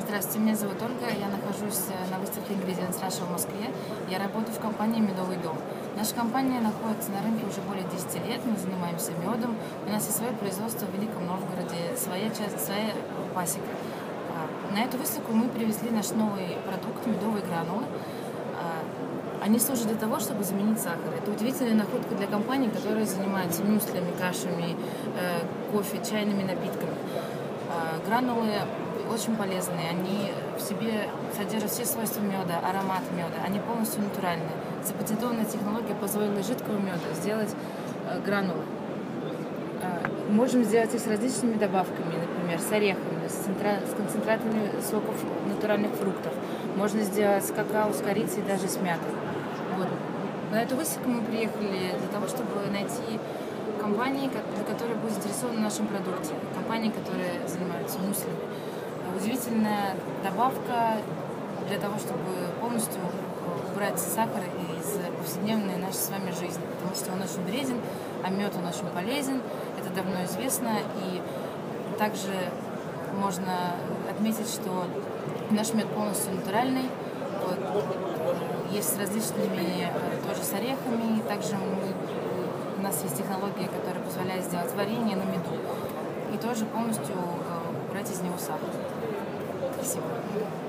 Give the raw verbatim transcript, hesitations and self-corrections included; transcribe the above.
Здравствуйте, меня зовут Ольга, я нахожусь на выставке Ingredients Russia в Москве. Я работаю в компании «Медовый дом». Наша компания находится на рынке уже более десяти лет, мы занимаемся медом. У нас есть свое производство в Великом Новгороде, своя часть, своя пасека. На эту выставку мы привезли наш новый продукт – медовые гранулы. Они служат для того, чтобы заменить сахар. Это удивительная находка для компаний, которые занимаются мюслями, кашами, кофе, чайными напитками. Гранулы очень полезные, они в себе содержат все свойства меда, аромат меда, они полностью натуральные. Запатентованная технология позволила из жидкого меда сделать э, гранулы. Э, можем сделать их с различными добавками, например, с орехами, с, центра... с концентратами соков натуральных фруктов. Можно сделать с какао, с корицей, даже с мятой. Вот. На эту выставку мы приехали для того, чтобы найти компании, которые будут заинтересованы в нашем продукте, компании, которые занимаются муслями. Удивительная добавка для того, чтобы полностью убрать сахар из повседневной нашей с вами жизни, потому что он очень вреден, а мед он очень полезен, это давно известно, и также можно отметить, что наш мед полностью натуральный, вот, есть с различными, тоже с орехами, также мы, у нас есть технология, которая позволяет сделать варенье на меду и тоже полностью убрать из него сахар. Спасибо.